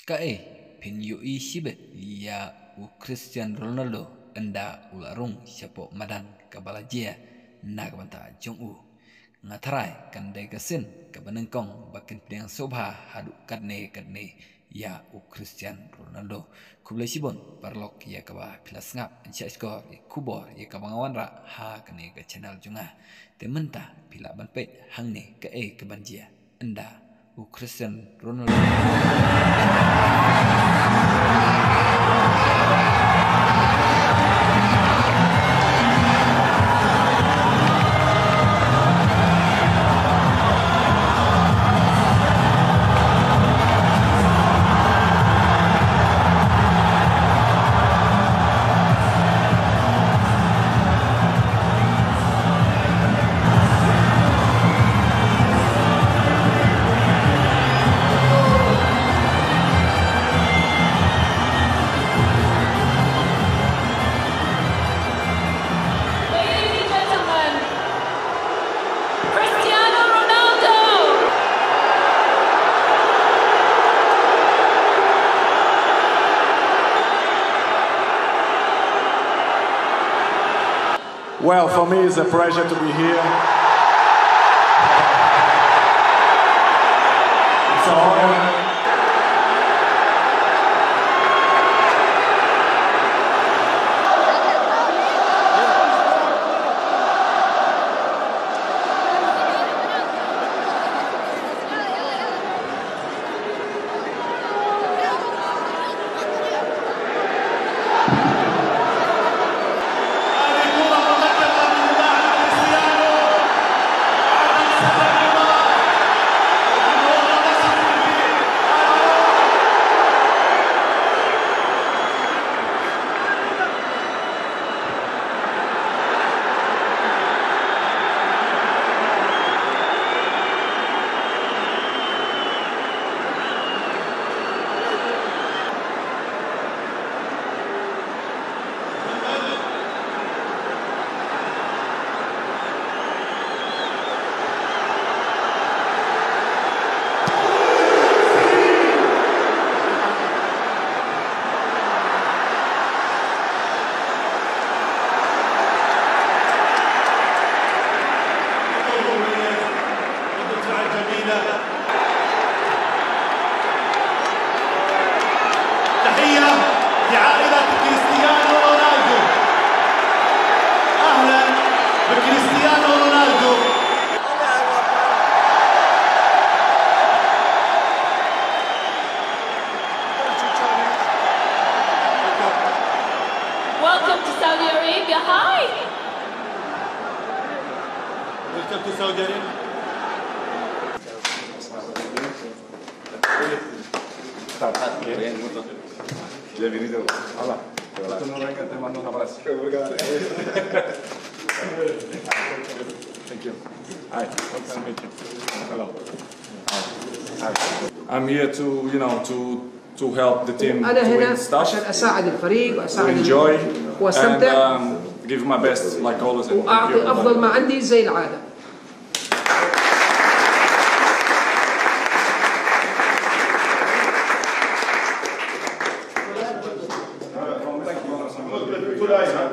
Kae pin yui shibet ya u Cristiano Ronaldo enda ularung siapo madan kabalajia nagbanta jong u ngatarai kandai gasin kabanengkong bakin pdiang sobha hadu kadne ya u Cristiano Ronaldo kublai sibon parlok ya kaba pilas ngap encia skor kubor ya kabangawan ra ha kane ke channel junga tementa pila banpe hangne kae kebanjia enda u Cristiano Ronaldo. Well, for me, it's a pleasure to be here. It's an honor. Welcome to Saudi Arabia. Hi. Welcome to Saudi Arabia. Bienvenido. Hola. Te mando un abrazo. Thank you. Hi. Nice to meet you. Hello. I'm here to help the team أنا to هنا win stuff, عشان أساعد الفريق to وأساعد enjoy, واستمتع and give my best like always. And thank you. وأعطي أفضل ما عندي زي العادة. Thank you.